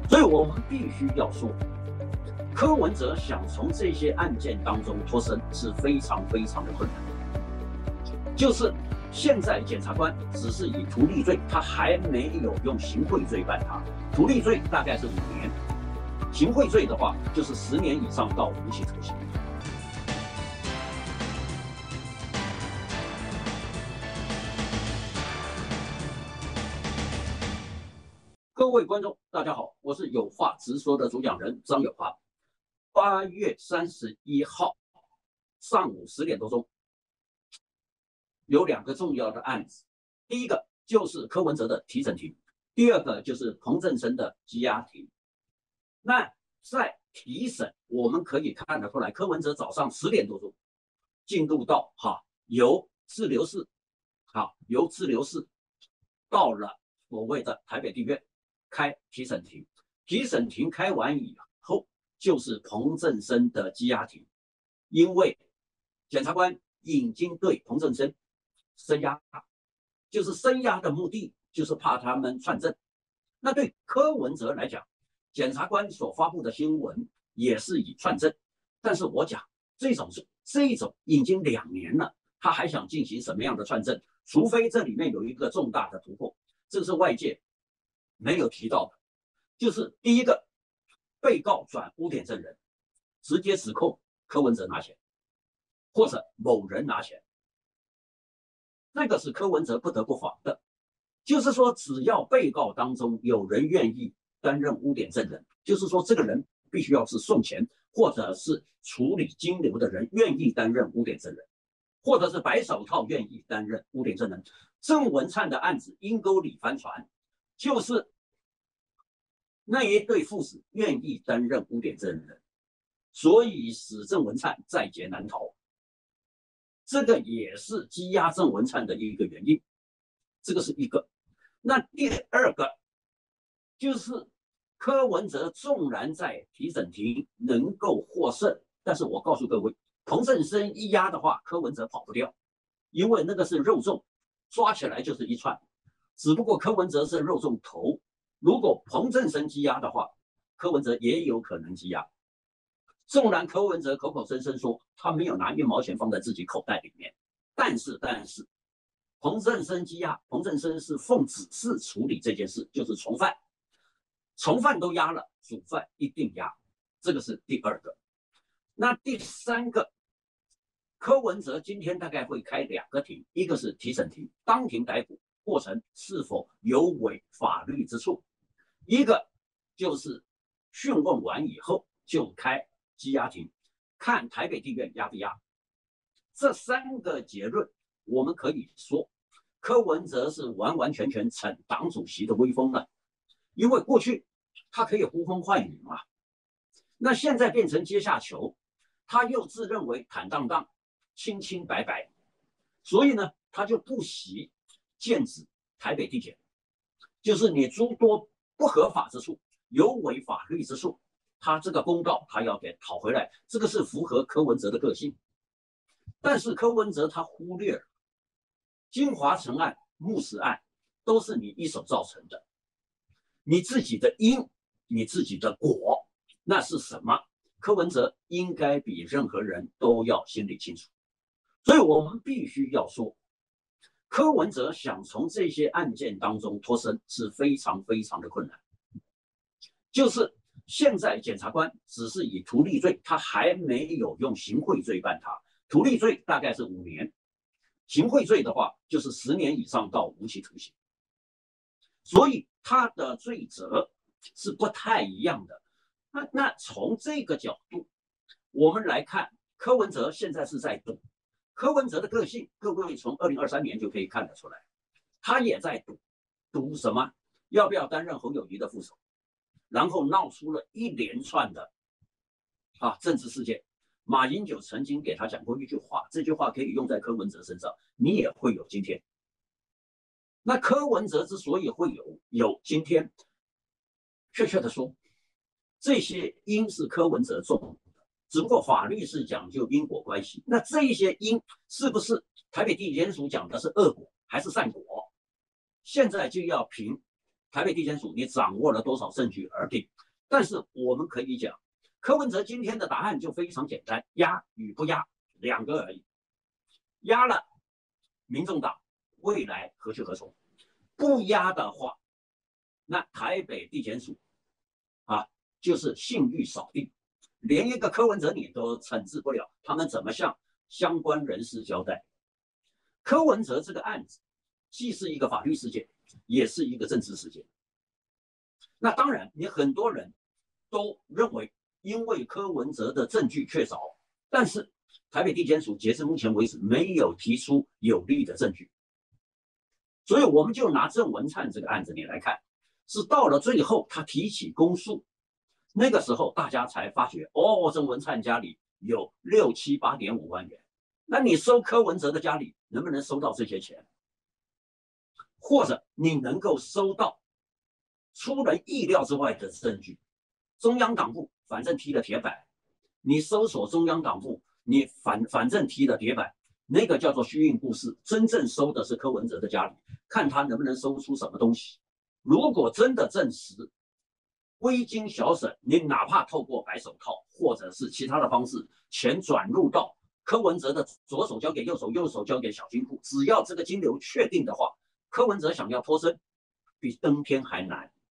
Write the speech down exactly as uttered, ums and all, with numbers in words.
所以我们必须要说，柯文哲想从这些案件当中脱身是非常非常的困难。就是现在检察官只是以图利罪，他还没有用行贿罪办他。图利罪大概是五年，行贿罪的话就是十年以上到无期徒刑。各位观众，大家好，我是有话直说的主讲人张友华。八月三十一号上午十点多钟，有两个重要的案子，第一个就是柯文哲的提审庭，第二个就是彭政生的羁押庭。那在提审，我们可以看得出来，柯文哲早上十点多钟进入到哈由滞留室，好由滞留室到了所谓的台北地院开提审庭。提审庭开完以后，就是彭政生的羁押庭，因为检察官已经对彭政生声押，就是声押的目的就是怕他们串证。那对柯文哲来讲，检察官所发布的新闻也是以串证，但是我讲这种这种已经两年了，他还想进行什么样的串证？除非这里面有一个重大的突破，这是外界没有提到的，就是第一个，被告转污点证人，直接指控柯文哲拿钱，或者某人拿钱，这个是柯文哲不得不防的。就是说，只要被告当中有人愿意担任污点证人，就是说这个人必须要是送钱或者是处理金流的人愿意担任污点证人，或者是白手套愿意担任污点证人。郑文灿的案子阴沟里翻船，就是那一对父子愿意担任污点证人，所以使郑文灿在劫难逃。这个也是羁押郑文灿的一个原因，这个是一个。那第二个就是柯文哲纵然在提审庭能够获胜，但是我告诉各位，彭政生一押的话，柯文哲跑不掉，因为那个是肉粽，抓起来就是一串。只不过柯文哲是肉粽头，如果彭政生羁押的话，柯文哲也有可能羁押。纵然柯文哲口口声声说他没有拿一毛钱放在自己口袋里面，但是但是彭政生羁押，彭政生是奉指示处理这件事，就是从犯，从犯都押了，主犯一定押，这个是第二个。那第三个，柯文哲今天大概会开两个庭，一个是提审庭，当庭逮捕过程是否有违法律之处，一个就是讯问完以后就开羁押庭，看台北地院押不押。这三个结论，我们可以说，柯文哲是完完全全逞党主席的威风了。因为过去他可以呼风唤雨嘛，那现在变成阶下囚，他又自认为坦荡荡、清清白白，所以呢，他就不惜剑指台北地检，就是你诸多不合法之处、有违法律之处，他这个公道他要给讨回来，这个是符合柯文哲的个性。但是柯文哲他忽略了金华城案、木石案都是你一手造成的，你自己的因，你自己的果，那是什么？柯文哲应该比任何人都要心里清楚。所以我们必须要说，柯文哲想从这些案件当中脱身是非常非常的困难。就是现在检察官只是以图利罪，他还没有用行贿罪办他。图利罪大概是五年，行贿罪的话就是十年以上到无期徒刑。所以他的罪责是不太一样的。那那从这个角度，我们来看柯文哲现在是在赌。柯文哲的个性，各位从二零二三年就可以看得出来，他也在赌，赌什么？要不要担任侯友宜的副手？然后闹出了一连串的啊政治事件。马英九曾经给他讲过一句话，这句话可以用在柯文哲身上，你也会有今天。那柯文哲之所以会有有今天，确切的说，这些因是柯文哲种的，只不过法律是讲究因果关系。那这一些因是不是台北地检署讲的是恶果还是善果？现在就要凭台北地检署你掌握了多少证据而定。但是我们可以讲，柯文哲今天的答案就非常简单，压与不压两个而已。压了，民众党未来何去何从？不压的话，那台北地检署啊，就是信誉扫地，连一个柯文哲你都惩治不了，他们怎么向相关人士交代？柯文哲这个案子既是一个法律事件，也是一个政治事件。那当然，你很多人都认为，因为柯文哲的证据确凿，但是台北地检署截至目前为止没有提出有力的证据，所以我们就拿郑文灿这个案子你来看，是到了最后他提起公诉，那个时候大家才发觉，哦，郑文灿家里有六七八点五万元，那你收柯文哲的家里能不能收到这些钱？或者你能够收到出人意料之外的证据？中央党部反正踢了铁板，你搜索中央党部，你反反正踢了铁板，那个叫做虚应故事，真正收的是柯文哲的家里，看他能不能搜出什么东西。如果真的证实，归经小审，你哪怕透过白手套或者是其他的方式，钱转入到柯文哲的左手交给右手，右手交给小金库，只要这个金流确定的话，柯文哲想要脱身，比登天还难。